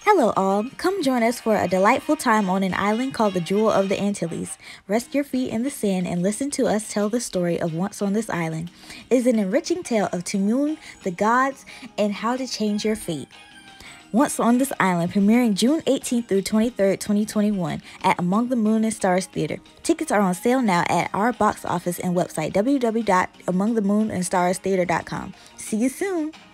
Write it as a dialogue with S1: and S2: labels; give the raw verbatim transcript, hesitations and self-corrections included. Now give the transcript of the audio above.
S1: Hello, all. Come join us for a delightful time on an island called the Jewel of the Antilles. Rest your feet in the sand and listen to us tell the story of Once on this Island. It is an enriching tale of Tumun, the gods, and how to change your fate. Once on this Island, premiering June eighteenth through twenty-third, twenty twenty-one at Among the Moon and Stars Theater. Tickets are on sale now at our box office and website w w w dot among the moon and stars theater dot com. See you soon!